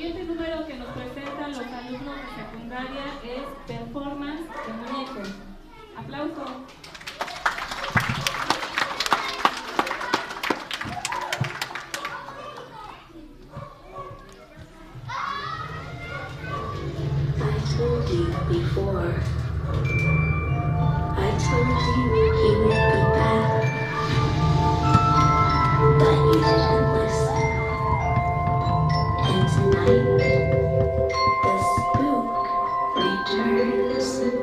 siguiente número que nos presentan los alumnos de secundaria es Performance de Muñecos. Aplauso. I told you before. I told you he would be back, but you didn't listen. And tonight, the spook returns.